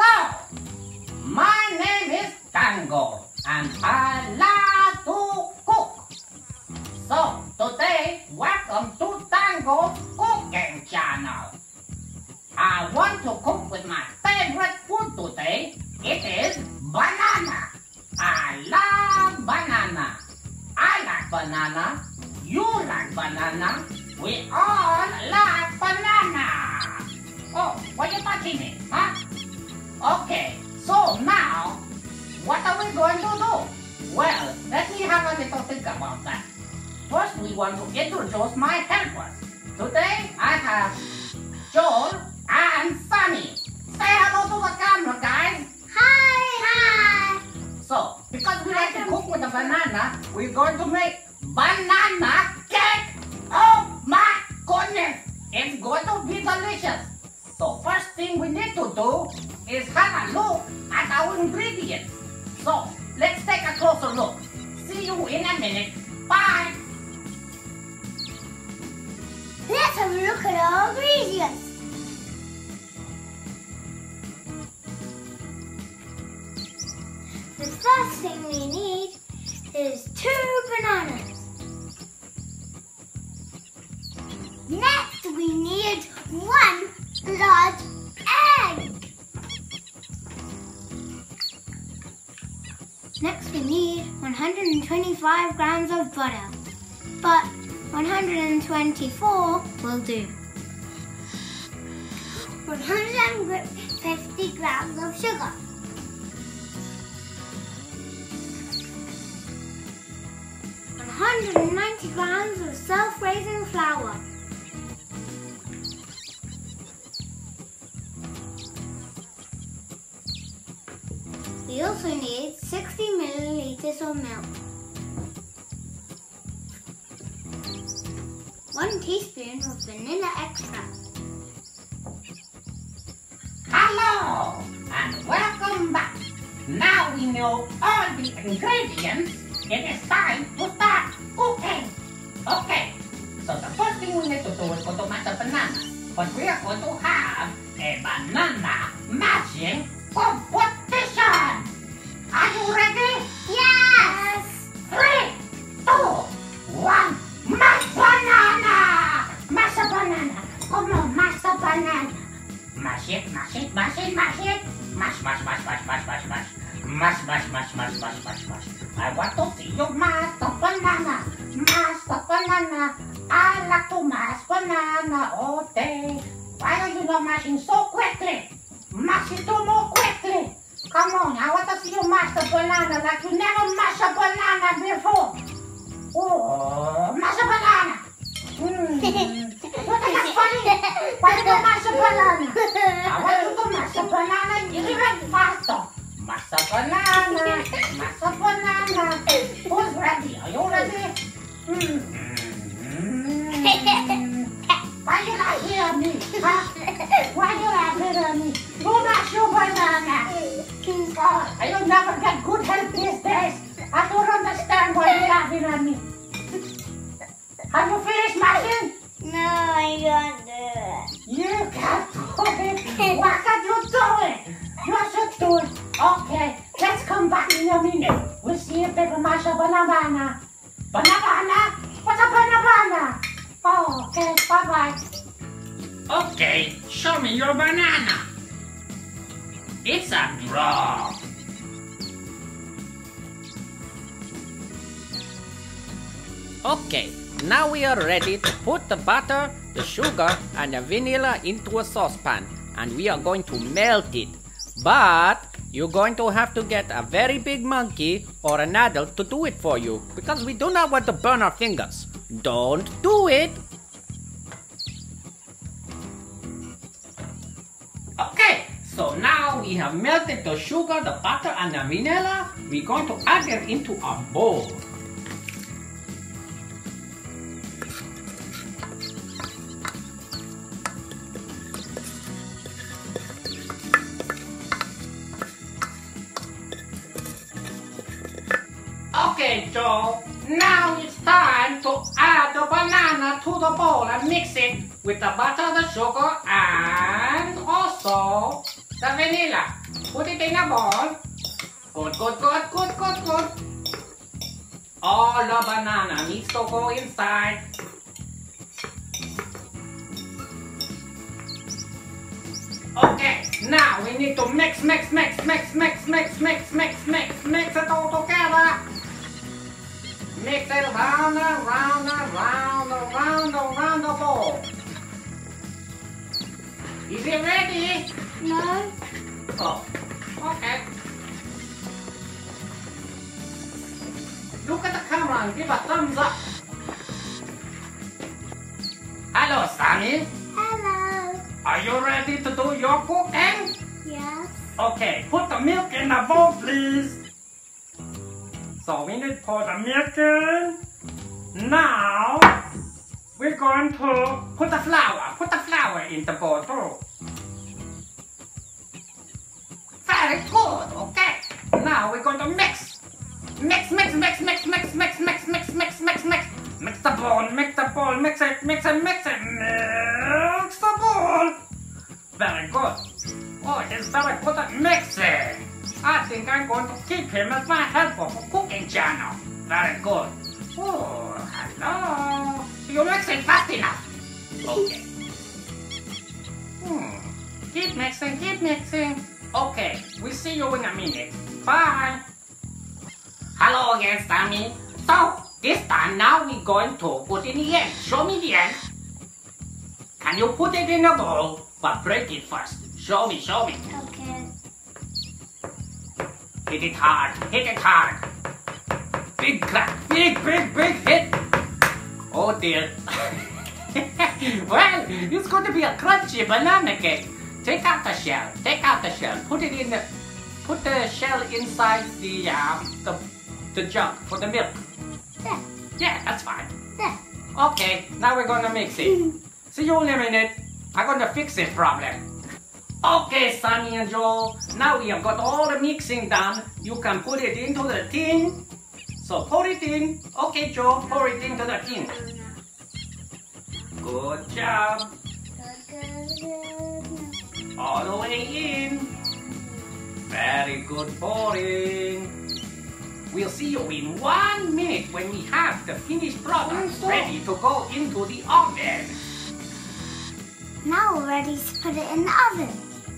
Hello, my name is Tango and I love to cook. So today, welcome to Tango's cooking channel. I want to cook with my favorite food today. It is banana. I love banana. I like banana. You like banana. We all like banana. Oh, what are you touching me, huh? Okay, so now, what are we going to do? Well, let me have a little think about that. First, we want to introduce my helpers. Today, I have Joel and Sunny. Say hello to the camera, guys. Hi! So, because we like to cook with a banana, we're going to make banana cake. Oh my goodness! It's going to be delicious. So, first thing we need to do is have a look at our ingredients. So, let's take a closer look. See you in a minute. Bye! Let's have a look at our ingredients. The first thing we need is 2 bananas. Next we need 1 large egg. Next we need 125 grams of butter, but 124 will do. 150 grams of sugar. 190 grams of self-raising flour. We also need 60 milliliters of milk. 1 teaspoon of vanilla extract. Hello and welcome back. Now we know all the ingredients. It is time to start cooking. Okay, so the first thing we need to do is to mash the banana. But we are going to have a banana mashing competition. Are you ready? Yes! 3, 2, 1, mash banana! Mash the banana. Come on, mash the banana. Mash it, mash it, mash it, mash it. Mash, mash, mash, mash, mash, mash, mash. Mash, mash, mash, mash, mash, mash, mash. I want to see you mash the banana. Mash the banana. I like to mash banana all day. Why are you not mashing so quickly? Mash it more quickly. Come on, I want to see you mash the banana like you never mashed a banana before. Oh, mash a banana. What is that funny? Why do you mash a banana? I want you to mash a banana even faster. Mash the banana. Mash the banana. Who's ready? Are you ready? Why you not hear me? Huh? Why you not hear me? Go mash your banana. I never get good help these days. I don't understand why you're laughing at me. Have you finished mashing? No, I can't do it. You can't do it. Why can't you do it? You should do it. Okay, let's come back in a minute. We'll see if they can mash a banana. Banana? What's a banana? Oh, okay, bye-bye. Okay, show me your banana. It's a draw. Okay, now we are ready to put the butter, the sugar and the vanilla into a saucepan and we are going to melt it. But you're going to have to get a very big monkey or an adult to do it for you because we do not want to burn our fingers. Don't do it. Okay, so now we have melted the sugar, the butter and the vanilla. We're going to add it into a bowl. Okay, Joe, now it's time to add the banana to the bowl and mix it with the butter, the sugar, and also the vanilla. Put it in a bowl. Good, good, good, good, good, good. All the banana needs to go inside. Okay, now we need to mix it all together. Mix it round and round and round and round and round the bowl. Is it ready? No. Oh, okay. Look at the camera and give a thumbs up. Hello, Sammy. Hello. Are you ready to do your cooking? Yes. Okay, put the milk in the bowl, please. So we need to pour the milk in. Now, we're going to put the flour. Put the flour in the bowl too. Very good, okay. Now we're going to mix. Mix the bowl, mix the bowl, mix it. Mix the bowl. Very good. Oh, he's very good at mixing. I think I'm going to keep him as my helper for cooking channel. Very good. Oh, hello. You mix it fast enough. Okay. Keep mixing. Okay, we'll see you in a minute. Bye. Hello again, Sammy. So, this time now we're going to put in the egg. Show me the egg. Can you put it in a bowl? But break it first. Show me. Okay. Hit it hard. Big crack, big hit. Oh dear. Well, it's going to be a crunchy banana cake. Take out the shell. Put the shell inside the jug for the milk. There. Yeah, that's fine. There. Okay, now we're gonna mix it. See you in a minute. I'm gonna fix this problem. Okay, Sonny and Joe. Now we have got all the mixing done. You can put it into the tin. So pour it in. Okay, Joe, pour it into the tin. Good job. All the way in. Very good pouring. We'll see you in 1 minute when we have the finished product ready to go into the oven. Now we're ready to put it in the oven.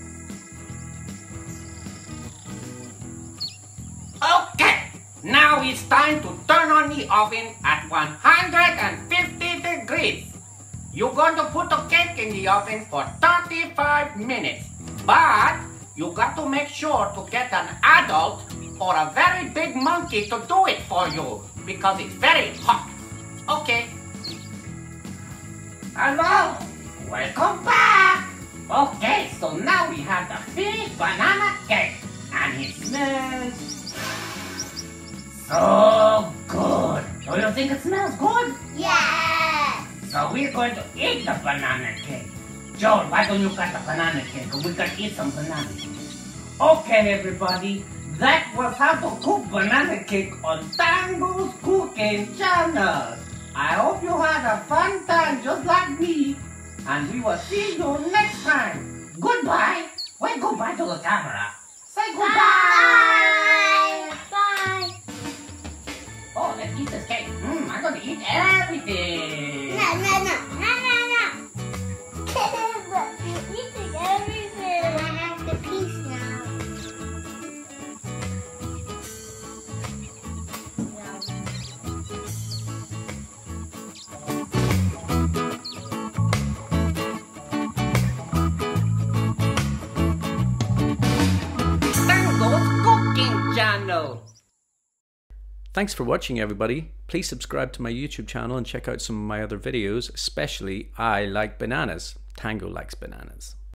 Okay, now it's time to turn on the oven at 150 degrees. You're going to put the cake in the oven for 35 minutes. But you got to make sure to get an adult or a very big monkey to do it for you because it's very hot. Okay. Hello. Welcome back. Okay, so now we have the finished banana cake and it smells so good. Do you think it smells good? Yes. So we're going to eat the banana cake. Joel, why don't you cut the banana cake? We can eat some banana cake. Okay, everybody. That was how to cook banana cake on Tango's cooking channel. I hope you had a fun time just like me. And we will see you next time. Goodbye. Wait, goodbye to the camera. Say goodbye. Bye. Oh, let's eat this cake. I'm going to eat everything. No. You're eating everything. I have the piece now. Thanks for watching, everybody. Please subscribe to my YouTube channel and check out some of my other videos, especially I Like Bananas. Tango likes bananas.